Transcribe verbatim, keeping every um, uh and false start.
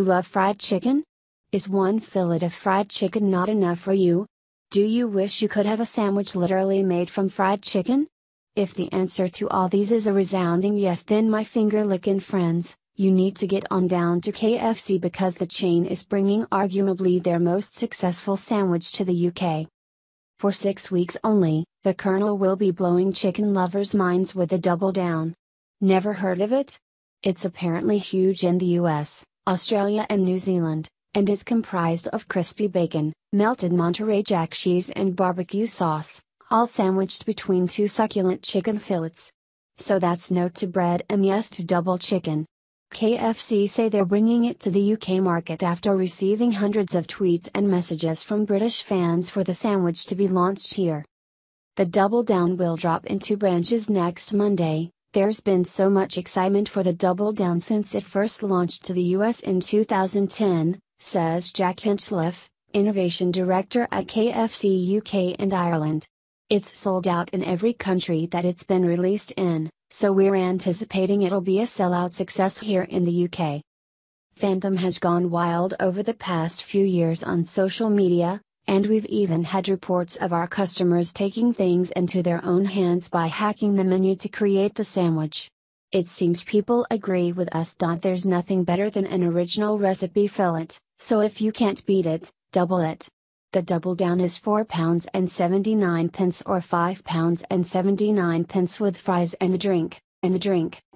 love fried chicken? Is one fillet of fried chicken not enough for you? Do you wish you could have a sandwich literally made from fried chicken? If the answer to all these is a resounding yes, then my finger lickin' friends, you need to get on down to K F C because the chain is bringing arguably their most successful sandwich to the U K. For six weeks only, the Colonel will be blowing chicken lovers' minds with a double down. Never heard of it? It's apparently huge in the U S, Australia and New Zealand, and is comprised of crispy bacon, melted Monterey Jack cheese and barbecue sauce, all sandwiched between two succulent chicken fillets. So that's no to bread and yes to double chicken. K F C say they're bringing it to the U K market after receiving hundreds of tweets and messages from British fans for the sandwich to be launched here. The Double Down will drop in two branches next Monday. There's been so much excitement for the Double Down since it first launched to the U S in two thousand ten, says Jack Hinchliffe, Innovation Director at K F C U K and Ireland. It's sold out in every country that it's been released in, so we're anticipating it'll be a sellout success here in the U K. Fandom has gone wild over the past few years on social media, and we've even had reports of our customers taking things into their own hands by hacking the menu to create the sandwich. It seems people agree with us. There's nothing better than an original recipe fillet, so if you can't beat it, double it. The Double Down is four pounds seventy-nine or five pounds seventy-nine with fries and a drink, and a drink,